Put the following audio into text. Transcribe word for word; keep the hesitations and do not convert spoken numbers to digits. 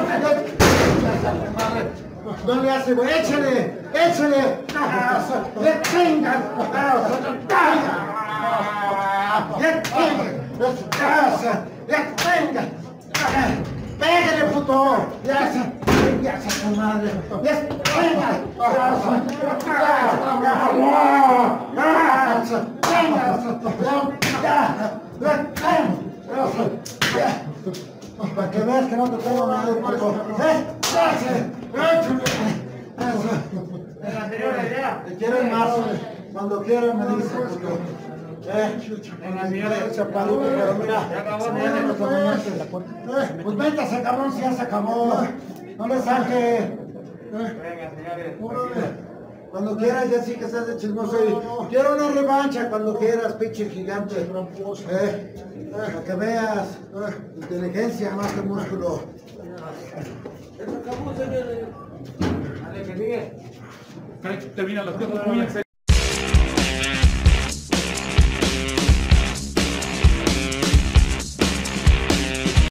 No le hace, güey, échale, échale. ¡Le tengan! ¡Le tengan! ¡Le tengan! ¡Pégale, puto! ¡Ya se! ¡Ya se tu madre! ¡Le tengan! Para que veas que no te tengo miedo, puto. ¡Eh! En la anterior idea. Te quieren más, cuando quieran me dicen. Eh, En la anterior idea. chaparrito, pero mira, Ya acabó, no ya. lo tomaste. Eh, pues véntase, cabrón, si ya se acabó. No le saque. Venga, señores. Cuando quieras, ya sí que seas de chismoso. Y quiero una revancha cuando quieras, pinche gigante. Eh, para que veas inteligencia más que músculo. Dale, que sigue. Termina las cosas muy en serio.